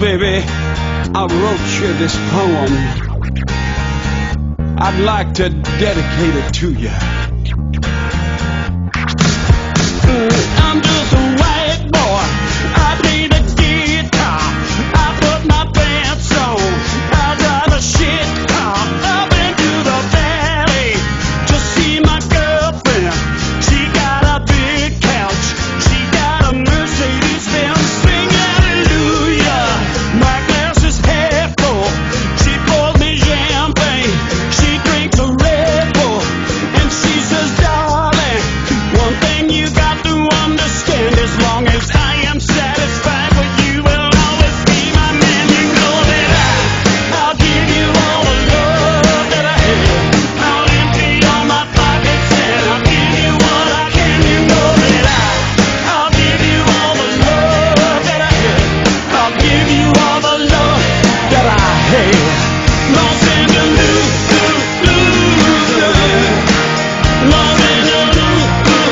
baby, I wrote you this poem. I'd like to dedicate it to you. I'm just a white boy. I play the guitar. I put my pants on. I drive a shit car up into the valley to see my girlfriend. She got a big couch. She got a Mercedes Benz. Sing hallelujah. My glass is half full. She pours me champagne. She drinks a Red Bull. And she says, darling, one thing you got to understand, as long as I am satisfied with you, will always be my man. You know that I'll give you all the love that I have. I'll empty all my pockets and I'll give you what I can. You know that I'll give you all the love that I have. I'll give you all the love that I have. Los Angeles, Los Angeles.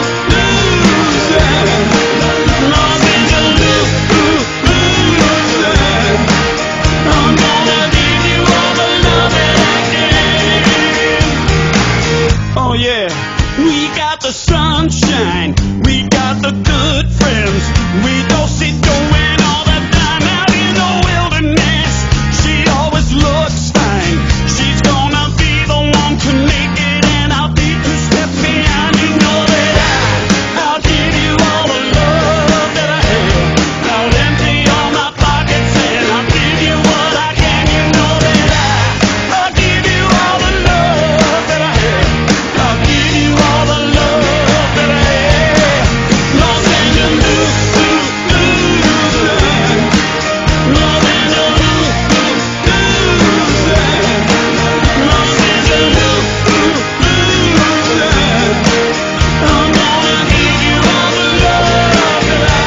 I'm gonna give you all the love that I can. Oh yeah, we got the sunshine, we got the good friends, we don't sit going all the time out in the wilderness. She always looks fine, she's gonna be the one to make it, and I'll be 2 steps behind. You know that I'll give you all the love that I have. I'll empty all my pockets and I'll give you what I can. You know that I'll give you all the love that I have. I'll give you all the love that I have. Los Angeles, Los Angeles, Los Angeles. I'm gonna give you all the love that I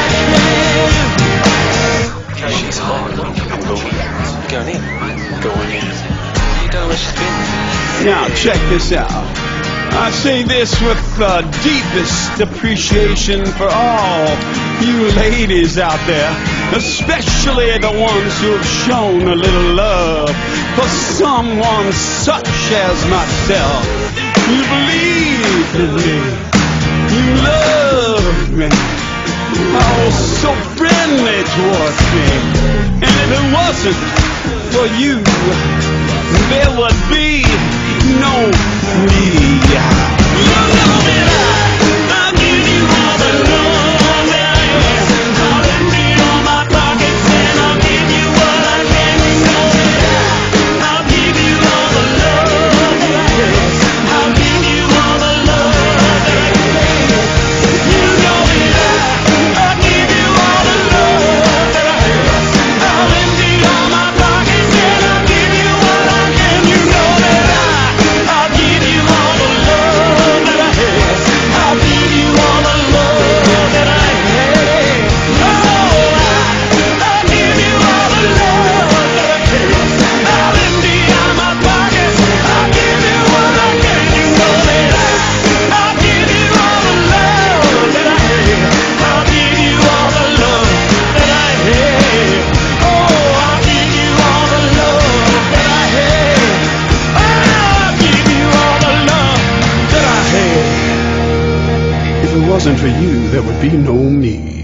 can. She's hot. I'm going in. Going in. You don't know where she's been. Now, check this out. I say this with the deepest appreciation for all you ladies out there, especially the ones who have shown a little love for someone such as myself. You believe in me. You love me. Oh, so friendly towards me. And if it wasn't for you, there would be no me. You know that I'll give you all the love that I have. I'll empty all my pockets and I'll give you what I can. You know that I'll give you all the love that I have. I'll give you all the love that I can. You know that I'll give you all the love that I have. I'll empty all my pockets and I'll give you what I can. You know that I'll give you all the love that I have. I'll give you all the love that I have. Oh, I'll give you all the love that I can. I'll empty all my pockets. I'll give you what I can. You know that I'll give you all the love that I have. I'll give you all the love that I have. Oh, I'll give you all the love that I have. I'll give you all the love that I have. If it wasn't for you, there would be no me.